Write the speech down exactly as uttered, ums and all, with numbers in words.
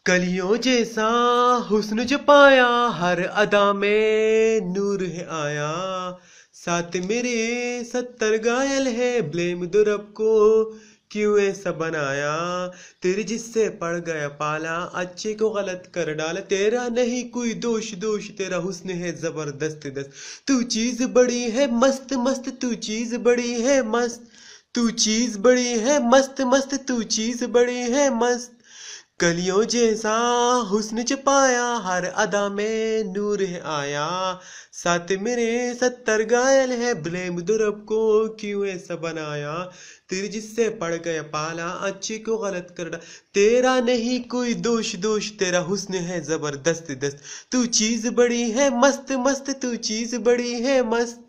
कलियों जैसा हुस्न जो पाया, हर अदा में नूर है आया। साथ मेरे सत्तर घायल है, ब्लेम दो रब को क्यों ऐसा बनाया। तेरे जिससे पड़ गया पाला, अच्छे को गलत कर डाला। तेरा नहीं कोई दोष दोष तेरा हुस्न है जबरदस्त दस्त। तू चीज बड़ी है मस्त मस्त, तू चीज बड़ी है मस्त। तू चीज बड़ी है मस्त मस्त, तू चीज बड़ी है मस्त। कलियों जैसा हुस्न छपाया, हर अदा में नूर है आया। साथ मेरे सत्तर घायल है, ब्लेम दो रब को क्यों ऐसा बनाया। तेरे जिससे पड़ गया पाला, अच्छे को गलत कर डाला। तेरा नहीं कोई दोष दोष तेरा हुस्न है जबरदस्त दस्त। तू चीज बड़ी है मस्त मस्त, तू चीज बड़ी है मस्त।